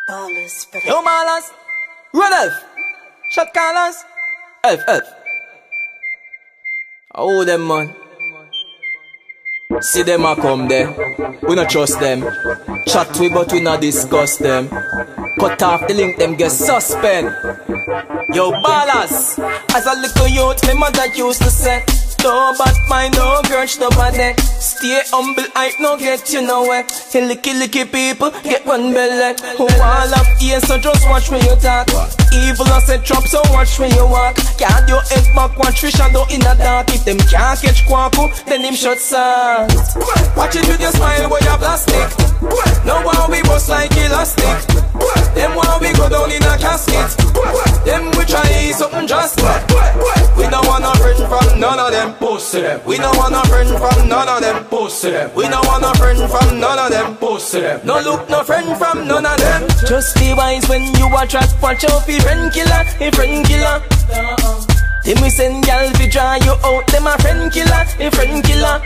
Yo malas, Rudolph, shot callers, F. Oh them man. See them a come there, we not trust them. Chat we but we not discuss them. Cut off the link, them get suspend. Yo ballers, as a little youth, my mother used to say, no bad mind, no grudge, no bad neck. Stay humble, I no get you nowhere. Licky people, get one belly. Who all up here, so just watch when you talk. Evil I said trap, so watch when you walk. Can't your head back, watch fish shadow in the dark. If them can't catch Kwaku, then him shut sound. Watch it with your smile, boy, you plastic. Now how we bust like elastic. Them while we go down in a casket. Them we try something just. We don't want no friend from none of them. Post to them. We don't want no friend from none of them. Post to them. We don't want no friend from none of them. Post to them. No look no friend from none of them. Just be wise when you watch us. Watch out for Fren Killa, a Fren Killa. Them we send y'all to dry you out. Them a Fren Killa, a Fren Killa.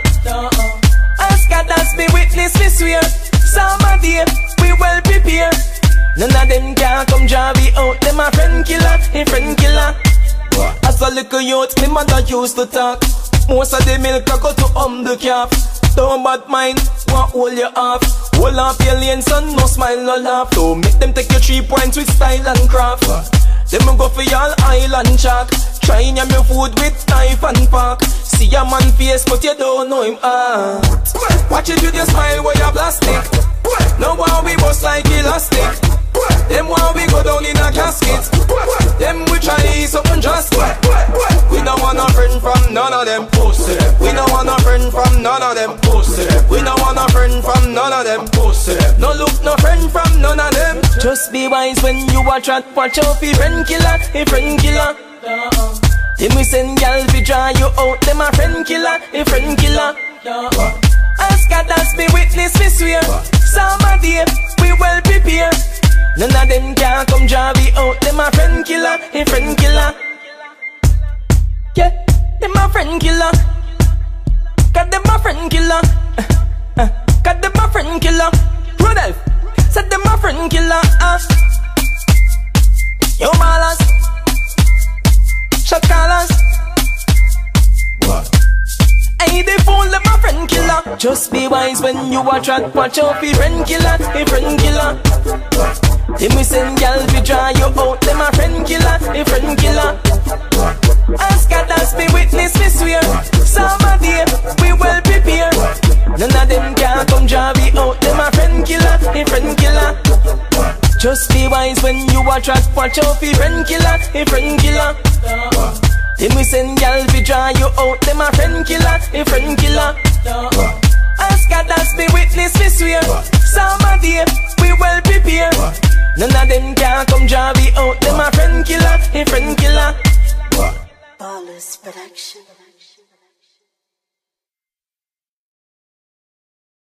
Ask God as be witness, we swear. Somebody we well prepared. None of them can come dry we out. Them a Fren Killa, a Fren Killa. As a little youth, my mother used to talk. Most of the milk I go to the calf. Don't bad mind, want hold you off. Hold up your lane, son, no smile, no laugh. Don't make them take your 3 points with style and craft. Them go for y'all island chalk. Trying your food with knife and fork. See a man face, but you don't know him heart. Watch it with your smile, where you're plastic. Now how we bust like elastic. Them while we go down in a casket. Them we try something just. We don't want no friend from none of them. Post to them. We don't want no friend from none of them. Post to them. We don't want no friend from none of them. Post to them. No look no friend from none of them. Just be wise when you watch out. Watch out for Fren Killa, a Fren Killa. Them we send y'all to dry you out. Them a Fren Killa, a Fren Killa. Ask God as be witness, we swear. Somebody we well prepared. None of them can come dry we out. Them a Fren Killa, a Fren Killa. Yeah, them a Fren Killa. Got them a Fren Killa. Got them a Fren Killa. Rudolph said them a Fren Killa. Yo malas, shot callers. Hey, they fool them a Fren Killa. Just be wise when you watch out. Watch out for Fren Killa, a Fren Killa. Them we send y'all to dry you out. Them a Fren Killa, a Fren Killa. Ask God as be witness, we swear. Somebody we well prepared. None of them can come dry we out. Them a Fren Killa, a Fren Killa. Just be wise when you watch out. Watch out for Fren Killa, a Fren Killa. Them we send y'all to dry you out. Them a Fren Killa, a Fren Killa. Ask God as be witness, we swear. Somebody we well prepared. None of them can come dry we out. Them a Fren Killa, a Fren Killa. Ballers production.